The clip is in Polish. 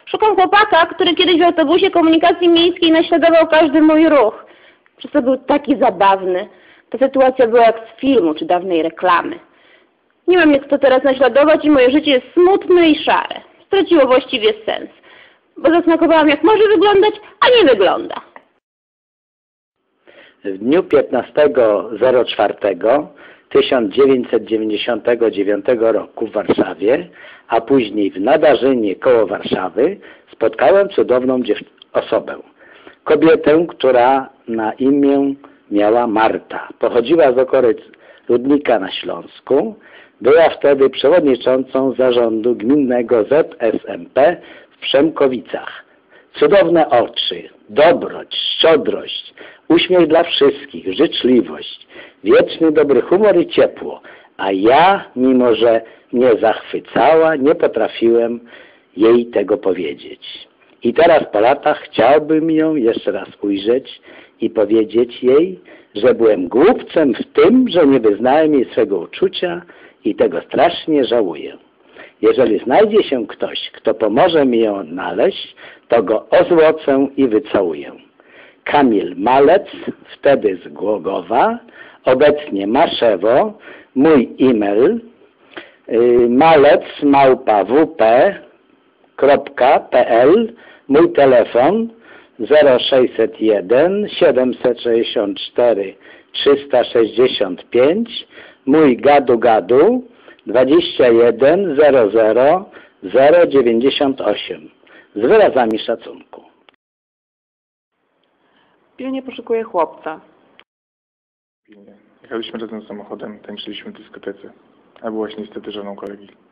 Szukam chłopaka, który kiedyś w autobusie komunikacji miejskiej naśladował każdy mój ruch. Przez to był taki zabawny. Ta sytuacja była jak z filmu czy dawnej reklamy. Nie mam mnie kto teraz naśladować i moje życie jest smutne i szare. Straciło właściwie sens, bo zasmakowałam, jak może wyglądać, a nie wygląda. W dniu 15.04.1999 roku w Warszawie, a później w Nadarzynie koło Warszawy spotkałem cudowną osobę. Kobietę, która na imię miała Marta. Pochodziła z okolic Rudnika na Śląsku. Była wtedy przewodniczącą zarządu gminnego ZSMP w Przemkowicach. Cudowne oczy, dobroć, szczodrość, uśmiech dla wszystkich, życzliwość, wieczny dobry humor i ciepło. A ja, mimo że mnie zachwycała, nie potrafiłem jej tego powiedzieć. I teraz po latach chciałbym ją jeszcze raz ujrzeć i powiedzieć jej, że byłem głupcem w tym, że nie wyznałem jej swego uczucia i tego strasznie żałuję. Jeżeli znajdzie się ktoś, kto pomoże mi ją znaleźć, to go ozłocę i wycałuję. Kamil Malec, wtedy z Głogowa, obecnie Maszewo, mój e-mail malec@wp.pl, mój telefon 0601 764 365, mój gadu 21 00 098. Z wyrazami szacunku. Pilnie poszukuję chłopca. Pilnie. Jechaliśmy razem samochodem, tańczyliśmy w dyskotece, a byłaś niestety żoną kolegi.